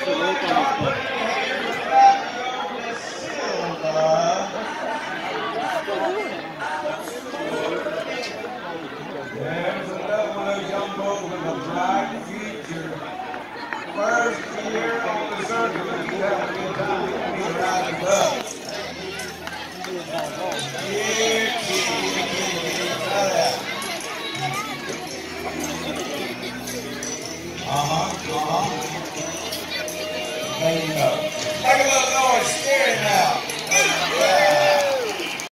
There's another one of those young folks with a bright future. First year on the circuit, and he's having a good time. He's riding the bus. There you go. Make a little noise.